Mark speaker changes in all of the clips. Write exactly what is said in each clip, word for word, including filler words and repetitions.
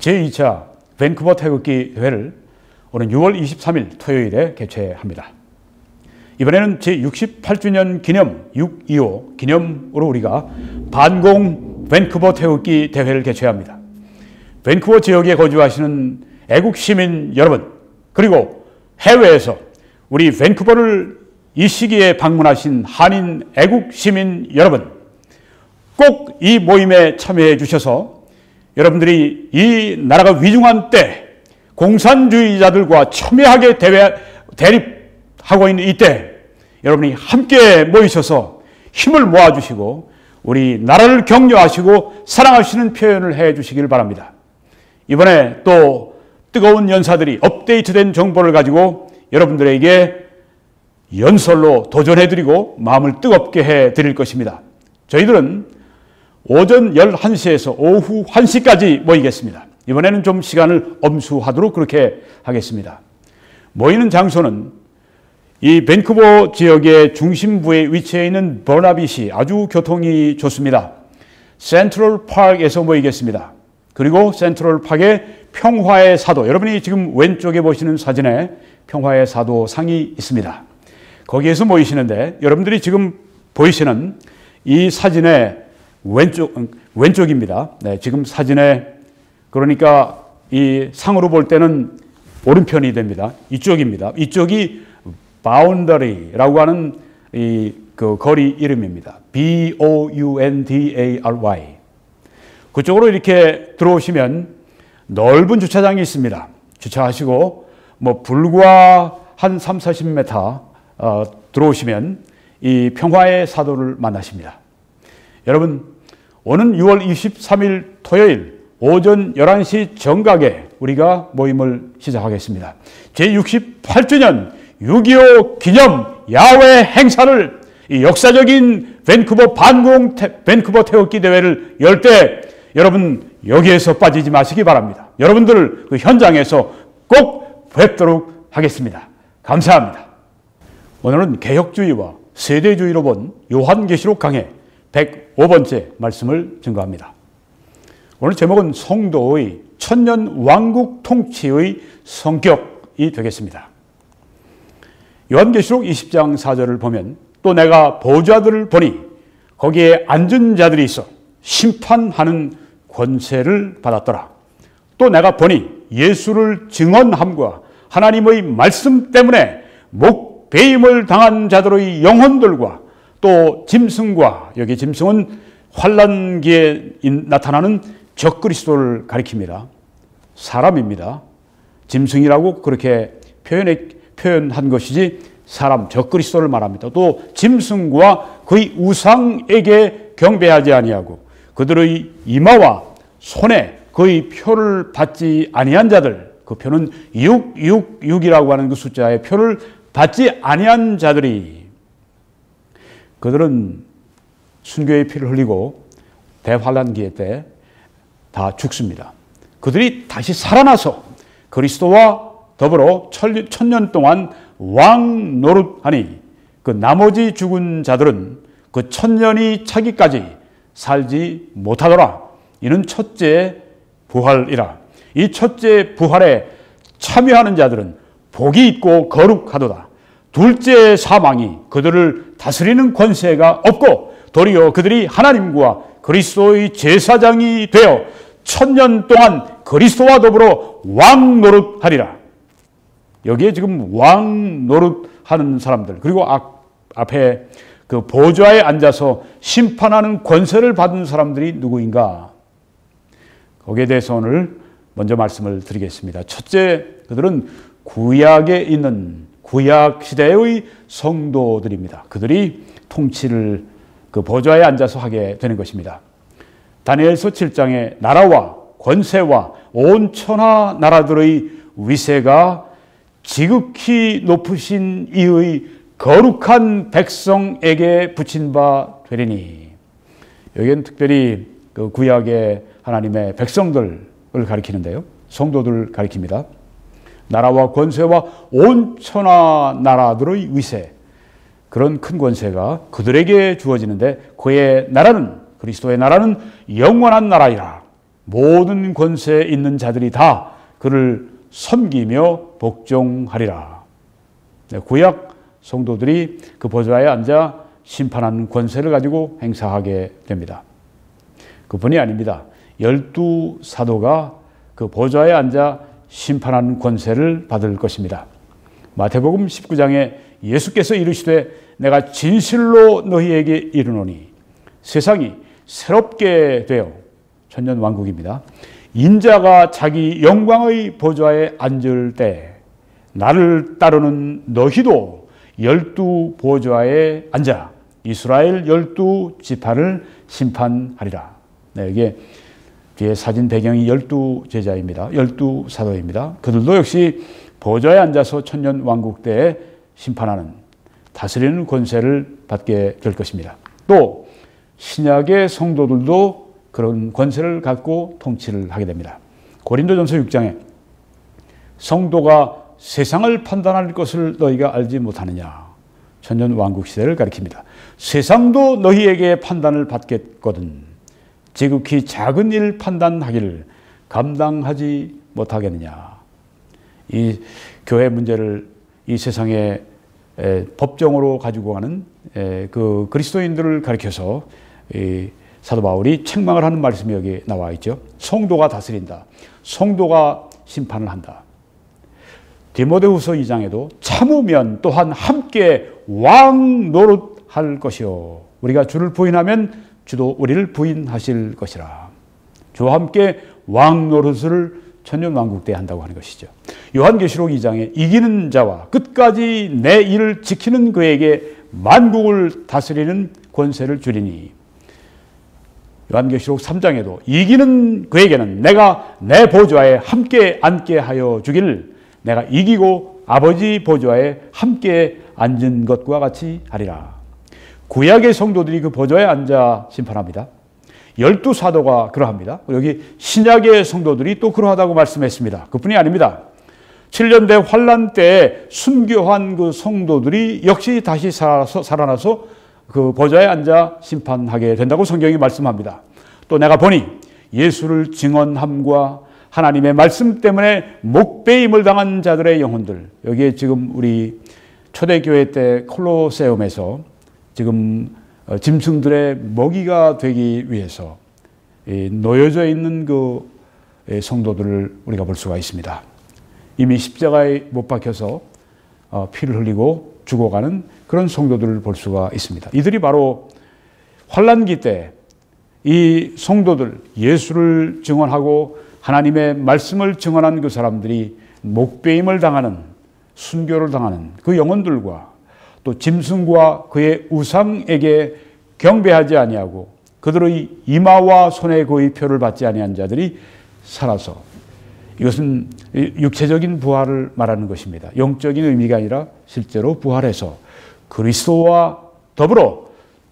Speaker 1: 제이 차 밴쿠버 태극기 대회를 오는 유월 이십삼일 토요일에 개최합니다. 이번에는 제육십팔 주년 기념 육 이오 기념으로 우리가 반공 밴쿠버 태극기 대회를 개최합니다. 밴쿠버 지역에 거주하시는 애국 시민 여러분, 그리고 해외에서 우리 밴쿠버를 이 시기에 방문하신 한인 애국 시민 여러분, 꼭 이 모임에 참여해 주셔서 여러분들이 이 나라가 위중한 때 공산주의자들과 첨예하게 대회, 대립하고 있는 이때 여러분이 함께 모이셔서 힘을 모아주시고 우리 나라를 격려하시고 사랑하시는 표현을 해 주시길 바랍니다. 이번에 또 뜨거운 연사들이 업데이트된 정보를 가지고 여러분들에게 연설로 도전해드리고 마음을 뜨겁게 해드릴 것입니다. 저희들은 오전 열한 시에서 오후 한 시까지 모이겠습니다. 이번에는 좀 시간을 엄수하도록 그렇게 하겠습니다. 모이는 장소는 이 밴쿠버 지역의 중심부에 위치해 있는 버나비시, 아주 교통이 좋습니다. 센트럴 파크에서 모이겠습니다. 그리고 센트럴 파크의 평화의 사도, 여러분이 지금 왼쪽에 보시는 사진에 평화의 사도 상이 있습니다. 거기에서 모이시는데 여러분들이 지금 보이시는 이 사진의 왼쪽, 왼쪽입니다. 네, 지금 사진에 그러니까 이 상으로 볼 때는 오른편이 됩니다. 이쪽입니다. 이쪽이 바운더리라고 하는 이 그 거리 이름입니다. B O U N D A R Y. 그쪽으로 이렇게 들어오시면 넓은 주차장이 있습니다. 주차하시고 뭐 불과 한 삼사십 미터 어, 들어오시면 이 평화의 사도를 만나십니다. 여러분, 오는 유월 이십삼일 토요일 오전 열한 시 정각에 우리가 모임을 시작하겠습니다. 제육십팔 주년 육 이오 기념 야외 행사를, 이 역사적인 밴쿠버 반공 태, 밴쿠버 태극기 대회를 열 때 여러분 여기에서 빠지지 마시기 바랍니다. 여러분들을 그 현장에서 꼭 뵙도록 하겠습니다. 감사합니다. 오늘은 개혁주의와 세대주의로 본 요한계시록 강해 백오 번째 말씀을 증거합니다. 오늘 제목은 성도의 천년 왕국 통치의 성격이 되겠습니다. 요한계시록 이십 장 사 절을 보면 또 내가 보좌들을 보니 거기에 앉은 자들이 있어 심판하는 권세를 받았더라. 또 내가 보니 예수를 증언함과 하나님의 말씀 때문에 목배임을 당한 자들의 영혼들과 또 짐승과, 여기 짐승은 환난기에 나타나는 적그리스도를 가리킵니다. 사람입니다. 짐승이라고 그렇게 표현해, 표현한 것이지 사람, 적그리스도를 말합니다. 또 짐승과 그의 우상에게 경배하지 아니하고 그들의 이마와 손에 그의 표를 받지 아니한 자들, 그 표는 육육육이라고 하는 그 숫자의 표를 받지 아니한 자들이, 그들은 순교의 피를 흘리고 대환란기에 때 다 죽습니다. 그들이 다시 살아나서 그리스도와 더불어 천년 동안 왕 노릇하니 그 나머지 죽은 자들은 그 천년이 차기까지 살지 못하더라. 이는 첫째 부활이라. 이 첫째 부활에 참여하는 자들은 복이 있고 거룩하도다. 둘째 사망이 그들을 다스리는 권세가 없고 도리어 그들이 하나님과 그리스도의 제사장이 되어 천년 동안 그리스도와 더불어 왕 노릇하리라. 여기에 지금 왕 노릇하는 사람들, 그리고 앞, 앞에 그 보좌에 앉아서 심판하는 권세를 받은 사람들이 누구인가? 거기에 대해서 오늘 먼저 말씀을 드리겠습니다. 첫째, 그들은 구약에 있는 구약 시대의 성도들입니다. 그들이 통치를 그 보좌에 앉아서 하게 되는 것입니다. 다니엘서 칠 장에 나라와 권세와 온 천하 나라들의 위세가 지극히 높으신 이의 거룩한 백성에게 붙인 바 되리니, 여기는 특별히 그 구약의 하나님의 백성들을 가리키는데요, 성도들을 가리킵니다. 나라와 권세와 온 천하 나라들의 위세, 그런 큰 권세가 그들에게 주어지는데 그의 나라는, 그리스도의 나라는 영원한 나라이라. 모든 권세에 있는 자들이 다 그를 섬기며 복종하리라. 구약 성도들이 그 보좌에 앉아 심판하는 권세를 가지고 행사하게 됩니다. 그뿐이 아닙니다. 열두 사도가 그 보좌에 앉아 심판하는 권세를 받을 것입니다. 마태복음 십구 장에 예수께서 이르시되 내가 진실로 너희에게 이르노니 세상이 새롭게 되어 천년왕국입니다. 인자가 자기 영광의 보좌에 앉을 때 나를 따르는 너희도 열두 보좌에 앉아 이스라엘 열두 지파를 심판하리라. 네, 이게 뒤에 사진 배경이 열두 제자입니다. 열두 사도입니다. 그들도 역시 보좌에 앉아서 천년왕국 때에 심판하는 다스리는 권세를 받게 될 것입니다. 또 신약의 성도들도 그런 권세를 갖고 통치를 하게 됩니다. 고린도전서 육 장에 성도가 세상을 판단할 것을 너희가 알지 못하느냐. 천년왕국 시대를 가리킵니다. 세상도 너희에게 판단을 받겠거든 지극히 작은 일 판단하기를 감당하지 못하겠느냐. 이 교회 문제를 이 세상에 에, 법정으로 가지고 가는 에, 그 그리스도인들을 가리켜서 이 사도 바울이 책망을 하는 말씀이 여기 나와 있죠. 성도가 다스린다. 성도가 심판을 한다. 디모데후서 이 장에도 참으면 또한 함께 왕 노릇할 것이요. 우리가 주를 부인하면 주도 우리를 부인하실 것이라. 주와 함께 왕 노릇을 천년왕국 때 한다고 하는 것이죠. 요한계시록 이 장에 이기는 자와 끝까지 내 일을 지키는 그에게 만국을 다스리는 권세를 주리니. 요한계시록 삼 장에도 이기는 그에게는 내가 내 보좌에 함께 앉게 하여 주기를 내가 이기고 아버지 보좌에 함께 앉은 것과 같이 하리라. 구약의 성도들이 그 보좌에 앉아 심판합니다. 열두 사도가 그러합니다. 여기 신약의 성도들이 또 그러하다고 말씀했습니다. 그뿐이 아닙니다. 칠 년대 환란 때 순교한 그 성도들이 역시 다시 살아서, 살아나서 그 보좌에 앉아 심판하게 된다고 성경이 말씀합니다. 또 내가 보니 예수를 증언함과 하나님의 말씀 때문에 목배임을 당한 자들의 영혼들, 여기에 지금 우리 초대교회 때 콜로세움에서 지금 짐승들의 먹이가 되기 위해서 놓여져 있는 그 성도들을 우리가 볼 수가 있습니다. 이미 십자가에 못 박혀서 피를 흘리고 죽어가는 그런 성도들을 볼 수가 있습니다. 이들이 바로 환란기 때 이 성도들, 예수를 증언하고 하나님의 말씀을 증언한 그 사람들이 목배임을 당하는, 순교를 당하는 그 영혼들과 또 짐승과 그의 우상에게 경배하지 아니하고 그들의 이마와 손에 그의 표를 받지 아니한 자들이 살아서, 이것은 육체적인 부활을 말하는 것입니다. 영적인 의미가 아니라 실제로 부활해서 그리스도와 더불어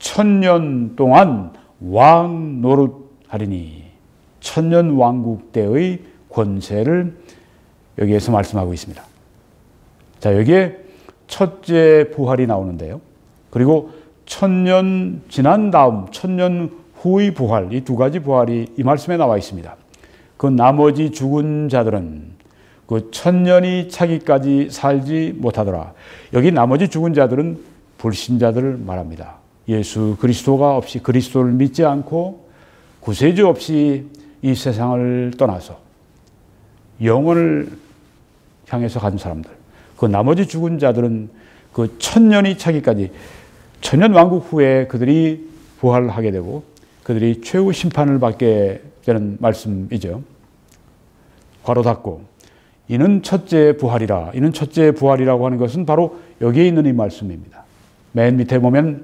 Speaker 1: 천년 동안 왕 노릇하리니, 천년 왕국 때의 권세를 여기에서 말씀하고 있습니다. 자, 여기에 첫째 부활이 나오는데요. 그리고 천년 지난 다음 천년 후의 부활, 이 두 가지 부활이 이 말씀에 나와 있습니다. 그 나머지 죽은 자들은 그 천년이 차기까지 살지 못하더라. 여기 나머지 죽은 자들은 불신자들을 말합니다. 예수 그리스도가 없이, 그리스도를 믿지 않고 구세주 없이 이 세상을 떠나서 영혼을 향해서 간 사람들, 그 나머지 죽은 자들은 그 천년이 차기까지, 천년 왕국 후에 그들이 부활하게 되고 그들이 최후 심판을 받게 되는 말씀이죠. 괄호 닫고, 이는 첫째 부활이라. 이는 첫째 부활이라고 하는 것은 바로 여기에 있는 이 말씀입니다. 맨 밑에 보면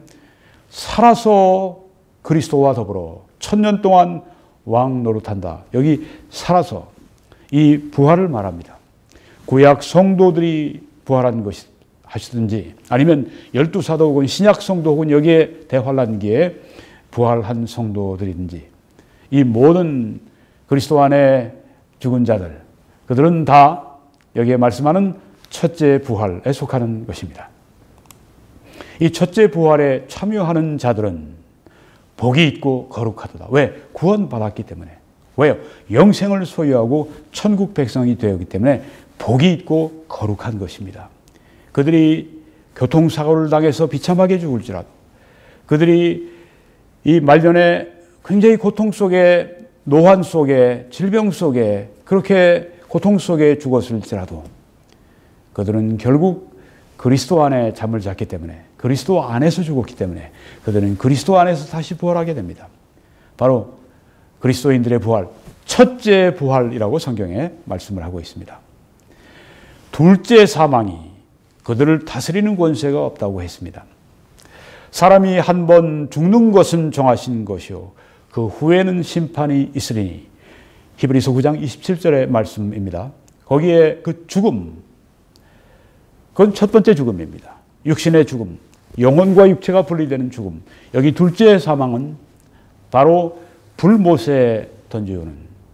Speaker 1: 살아서 그리스도와 더불어 천년 동안 왕 노릇한다. 여기 살아서 이 부활을 말합니다. 구약 성도들이 부활한 것이 하시든지 아니면 열두 사도 혹은 신약 성도 혹은 여기에 대환란기에 부활한 성도들이든지, 이 모든 그리스도 안에 죽은 자들, 그들은 다 여기에 말씀하는 첫째 부활에 속하는 것입니다. 이 첫째 부활에 참여하는 자들은 복이 있고 거룩하도다. 왜? 구원받았기 때문에. 왜요? 영생을 소유하고 천국 백성이 되었기 때문에 복이 있고 거룩한 것입니다. 그들이 교통사고를 당해서 비참하게 죽을지라도, 그들이 이 말년에 굉장히 고통 속에, 노환 속에, 질병 속에, 그렇게 고통 속에 죽었을지라도 그들은 결국 그리스도 안에 잠을 잤기 때문에, 그리스도 안에서 죽었기 때문에 그들은 그리스도 안에서 다시 부활하게 됩니다. 바로 그리스도인들의 부활, 첫째 부활이라고 성경에 말씀을 하고 있습니다. 둘째 사망이 그들을 다스리는 권세가 없다고 했습니다. 사람이 한 번 죽는 것은 정하신 것이요 그 후에는 심판이 있으리니, 히브리서 구 장 이십칠 절의 말씀입니다. 거기에 그 죽음, 그건 첫 번째 죽음입니다. 육신의 죽음, 영혼과 육체가 분리되는 죽음. 여기 둘째 사망은 바로 불못에 던져오는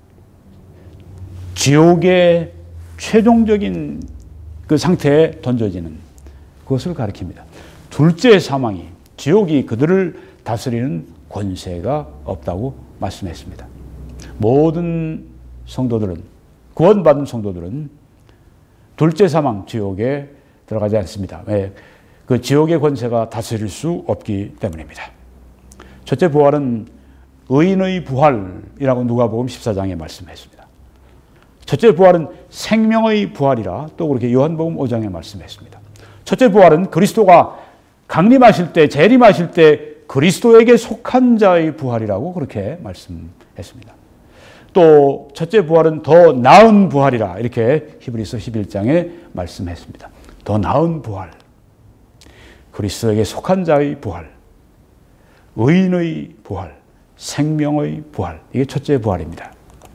Speaker 1: 지옥의 최종적인 그 상태에 던져지는 그것을 가리킵니다. 둘째 사망이, 지옥이 그들을 다스리는 권세가 없다고 말씀했습니다. 모든 성도들은, 구원받은 성도들은 둘째 사망, 지옥에 들어가지 않습니다. 왜? 그 지옥의 권세가 다스릴 수 없기 때문입니다. 첫째 부활은 의인의 부활이라고 누가복음 십사 장에 말씀했습니다. 첫째 부활은 생명의 부활이라 또 그렇게 요한복음 오 장에 말씀했습니다. 첫째 부활은 그리스도가 강림하실 때, 재림하실 때 그리스도에게 속한 자의 부활이라고 그렇게 말씀했습니다. 또 첫째 부활은 더 나은 부활이라 이렇게 히브리서 십일 장에 말씀했습니다. 더 나은 부활, 그리스도에게 속한 자의 부활, 의인의 부활, 생명의 부활, 이게 첫째 부활입니다.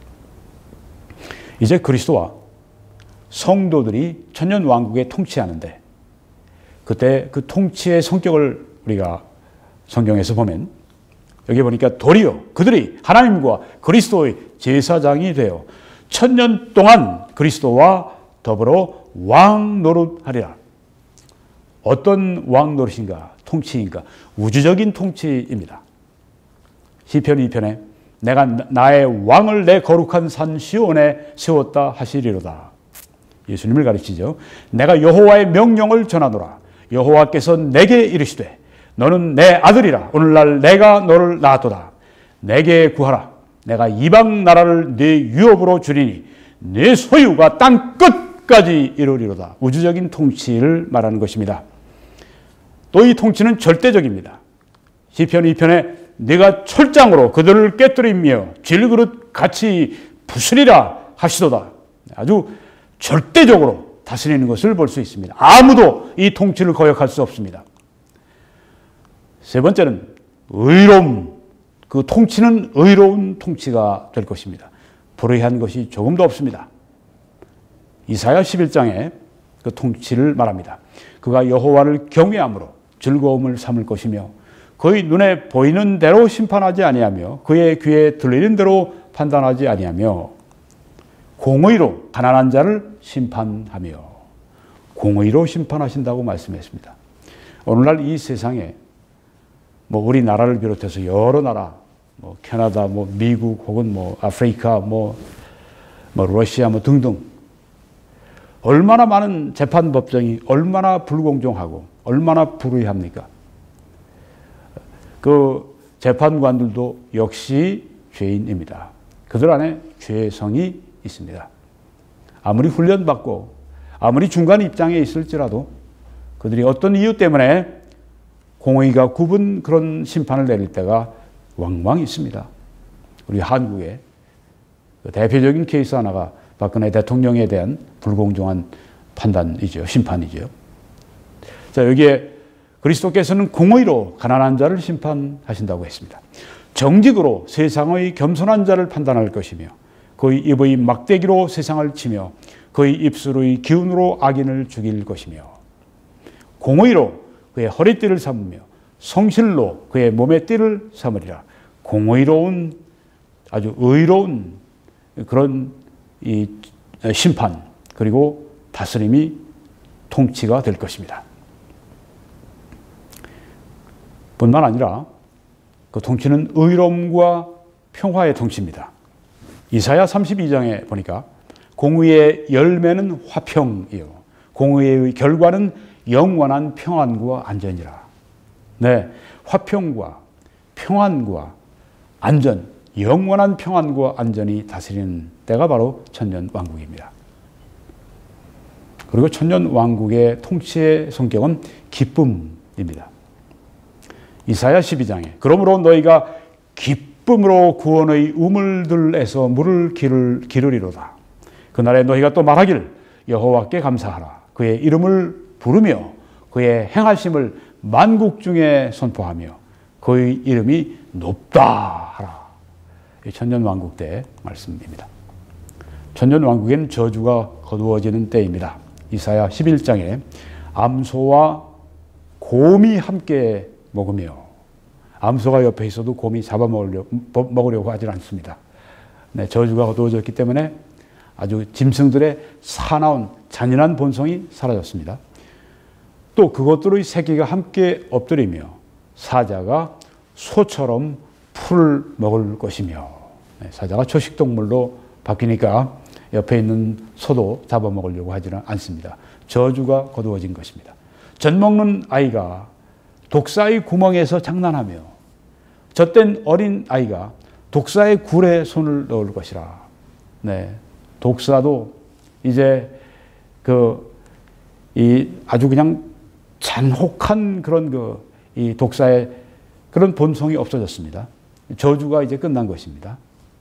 Speaker 1: 이제 그리스도와 성도들이 천년왕국에 통치하는데, 그때 그 통치의 성격을 우리가 성경에서 보면, 여기 보니까 도리어 그들이 하나님과 그리스도의 제사장이 되어 천년 동안 그리스도와 더불어 왕 노릇하리라. 어떤 왕 노릇인가? 통치인가? 우주적인 통치입니다. 시편 이 편에 내가 나의 왕을 내 거룩한 산 시온에 세웠다 하시리로다. 예수님을 가르치죠. 내가 여호와의 명령을 전하노라. 여호와께서 내게 이르시되 너는 내 아들이라. 오늘날 내가 너를 낳았도다. 내게 구하라. 내가 이방 나라를 네 유업으로 주리니 네 소유가 땅 끝까지 이루리로다. 우주적인 통치를 말하는 것입니다. 또 이 통치는 절대적입니다. 시편 이 편에 네가 철장으로 그들을 깨뜨리며 질그릇 같이 부수리라 하시도다. 아주 절대적으로 다스리는 것을 볼 수 있습니다. 아무도 이 통치를 거역할 수 없습니다. 세 번째는 의로움. 그 통치는 의로운 통치가 될 것입니다. 불의한 것이 조금도 없습니다. 이사야 십일 장에 그 통치를 말합니다. 그가 여호와를 경외함으로 즐거움을 삼을 것이며 그의 눈에 보이는 대로 심판하지 아니하며 그의 귀에 들리는 대로 판단하지 아니하며 공의로 가난한 자를 심판하며, 공의로 심판하신다고 말씀했습니다. 오늘날 이 세상에 뭐 우리나라를 비롯해서 여러 나라, 뭐 캐나다, 뭐 미국 혹은 뭐 아프리카, 뭐, 뭐 러시아 뭐 등등 얼마나 많은 재판 법정이 얼마나 불공정하고 얼마나 불의합니까? 그 재판관들도 역시 죄인입니다. 그들 안에 죄성이 있습니다. 아무리 훈련받고 아무리 중간 입장에 있을지라도 그들이 어떤 이유 때문에 공의가 굽은 그런 심판을 내릴 때가 왕왕 있습니다. 우리 한국의 대표적인 케이스 하나가 박근혜 대통령에 대한 불공정한 판단이죠. 심판이죠. 자, 여기에 그리스도께서는 공의로 가난한 자를 심판하신다고 했습니다. 정직으로 세상의 겸손한 자를 판단할 것이며 그의 입의 막대기로 세상을 치며 그의 입술의 기운으로 악인을 죽일 것이며 공의로 그의 허리띠를 삼으며 성실로 그의 몸의 띠를 삼으리라. 공의로운, 아주 의로운 그런 이 심판 그리고 다스림이 통치가 될 것입니다. 뿐만 아니라 그 통치는 의로움과 평화의 통치입니다. 이사야 삼십이 장에 보니까 공의의 열매는 화평이요 공의의 결과는 영원한 평안과 안전이라. 네, 화평과 평안과 안전, 영원한 평안과 안전이 다스리는 때가 바로 천년왕국입니다. 그리고 천년왕국의 통치의 성격은 기쁨입니다. 이사야 십이 장에 그러므로 너희가 기쁨으로 구원의 우물들에서 물을 기를, 기르리로다. 그날에 너희가 또 말하길 여호와께 감사하라. 그의 이름을 부르며 그의 행하심을 만국 중에 선포하며 그의 이름이 높다 하라. 천년왕국 때 말씀입니다. 천년왕국에는 저주가 거두어지는 때입니다. 이사야 십일 장에 암소와 곰이 함께 먹으며, 암소가 옆에 있어도 곰이 잡아먹으려고 먹으려고 하지 않습니다. 네, 저주가 거두어졌기 때문에 아주 짐승들의 사나운 잔인한 본성이 사라졌습니다. 또 그것들의 새끼가 함께 엎드리며 사자가 소처럼 풀을 먹을 것이며, 네, 사자가 초식동물로 바뀌니까 옆에 있는 소도 잡아먹으려고 하지는 않습니다. 저주가 거두어진 것입니다. 젖 먹는 아이가 독사의 구멍에서 장난하며 젖된 어린 아이가 독사의 굴에 손을 넣을 것이라. 네, 독사도 이제 그 이 아주 그냥 잔혹한 그런 그 이 독사의 그런 본성이 없어졌습니다. 저주가 이제 끝난 것입니다.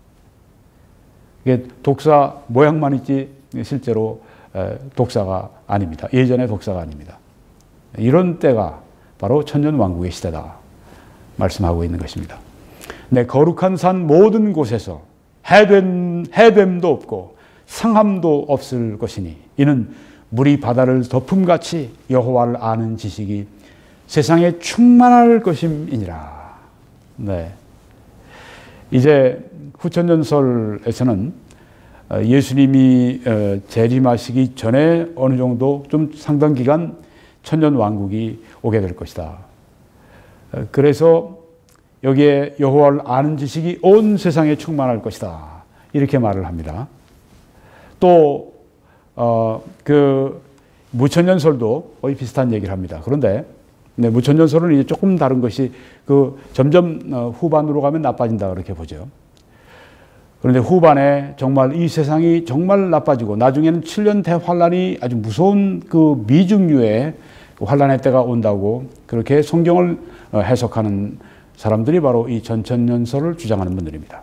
Speaker 1: 이게 독사 모양만 있지 실제로 독사가 아닙니다. 예전의 독사가 아닙니다. 이런 때가 바로 천년왕국의 시대다 말씀하고 있는 것입니다. 내 거룩한 산 모든 곳에서 해됨, 해됨도 없고 상함도 없을 것이니 이는 물이 바다를 덮음같이 여호와를 아는 지식이 세상에 충만할 것임이니라. 네. 이제 후천년설에서는 예수님이 재림하시기 전에 어느 정도 좀 상당 기간 천년왕국이 오게 될 것이다. 그래서 여기에 여호와를 아는 지식이 온 세상에 충만할 것이다. 이렇게 말을 합니다. 또 어, 그 무천년설도 거의 비슷한 얘기를 합니다. 그런데 네, 무천년설은 이제 조금 다른 것이 그 점점 후반으로 가면 나빠진다 그렇게 보죠. 그런데 후반에 정말 이 세상이 정말 나빠지고 나중에는 칠 년 대환란이 아주 무서운 그 미중류의 환란의 때가 온다고 그렇게 성경을 해석하는 사람들이 바로 이 전천년설을 주장하는 분들입니다.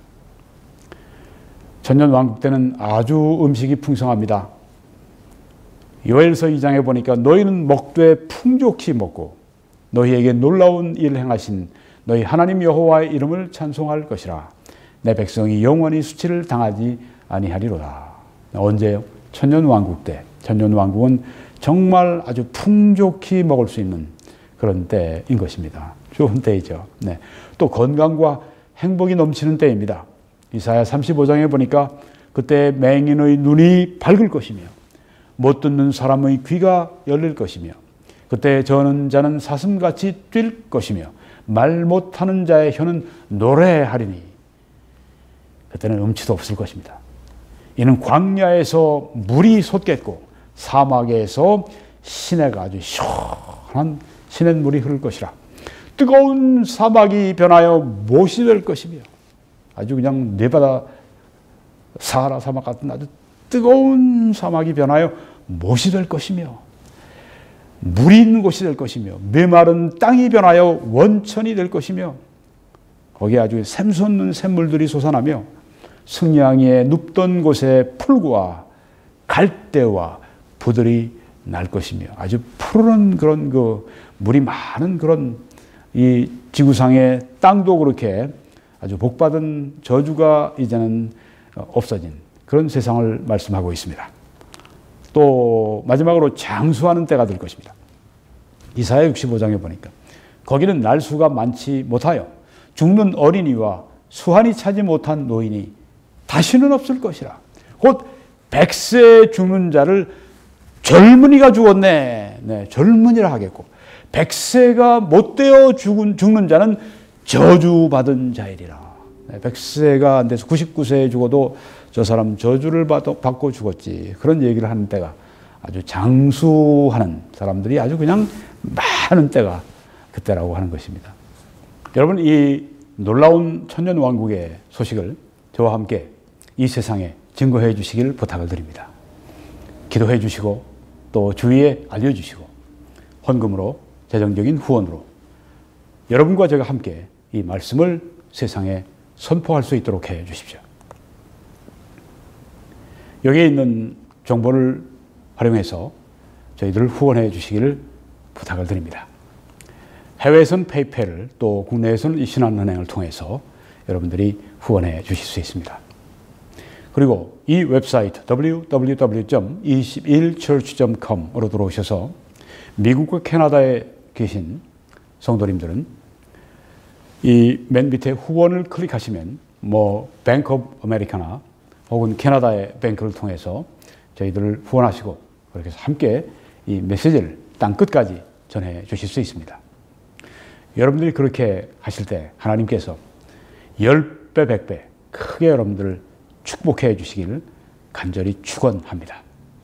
Speaker 1: 천년왕국 때는 아주 음식이 풍성합니다. 요엘서 이 장에 보니까 너희는 먹되 풍족히 먹고 너희에게 놀라운 일을 행하신 너희 하나님 여호와의 이름을 찬송할 것이라. 내 백성이 영원히 수치를 당하지 아니하리로다. 언제요? 천년왕국 때. 천년왕국은 정말 아주 풍족히 먹을 수 있는 그런 때인 것입니다. 좋은 때이죠. 네. 또 건강과 행복이 넘치는 때입니다. 이사야 삼십오 장에 보니까 그때 맹인의 눈이 밝을 것이며 못 듣는 사람의 귀가 열릴 것이며 그때 저는 자는 사슴같이 뛸 것이며 말 못하는 자의 혀는 노래하리니 그때는 음치도 없을 것입니다. 이는 광야에서 물이 솟겠고 사막에서 시내가 아주 시원한 시냇물이 흐를 것이라. 뜨거운 사막이 변하여 못이 될 것이며 아주 그냥 네바다 사하라 사막 같은 아주 뜨거운 사막이 변하여 못이 될 것이며 물이 있는 곳이 될 것이며 메마른 땅이 변하여 원천이 될 것이며 거기에 아주 샘솟는 샘물들이 솟아나며 승냥이에 눕던 곳에 풀과 갈대와 부들이 날 것이며 아주 푸르른 그런 그 물이 많은 그런 이 지구상의 땅도 그렇게 아주 복받은 저주가 이제는 없어진 그런 세상을 말씀하고 있습니다. 또 마지막으로 장수하는 때가 될 것입니다. 이사야 육십오 장에 보니까 거기는 날수가 많지 못하여 죽는 어린이와 수한이 차지 못한 노인이 다시는 없을 것이라. 곧 백세 죽는 자를 젊은이가 죽었네. 네, 젊은이라 하겠고 백세가 못되어 죽은, 죽는 자는 저주받은 자이리라. 백 세가 안 돼서 구십구 세에 죽어도 저 사람 저주를 받고 죽었지. 그런 얘기를 하는 때가 아주 장수하는 사람들이 아주 그냥 많은 때가 그때라고 하는 것입니다. 여러분, 이 놀라운 천년왕국의 소식을 저와 함께 이 세상에 증거해 주시길 부탁을 드립니다. 기도해 주시고 또 주위에 알려주시고 헌금으로 재정적인 후원으로 여러분과 제가 함께 이 말씀을 세상에 선포할 수 있도록 해 주십시오. 여기에 있는 정보를 활용해서 저희들을 후원해 주시기를 부탁을 드립니다. 해외에서는 페이팔을 또 국내에서는 이 신한은행을 통해서 여러분들이 후원해 주실 수 있습니다. 그리고 이 웹사이트 더블유 더블유 더블유 점 이십일 처치 점 컴으로 들어오셔서 미국과 캐나다에 계신 성도님들은 이 맨 밑에 후원을 클릭하시면 뭐 뱅크 오브 아메리카나 혹은 캐나다의 뱅크를 통해서 저희들을 후원하시고 그렇게 해서 함께 이 메시지를 땅 끝까지 전해 주실 수 있습니다. 여러분들이 그렇게 하실 때 하나님께서 십 배, 백 배 크게 여러분들을 축복해 주시기를 간절히 축원합니다.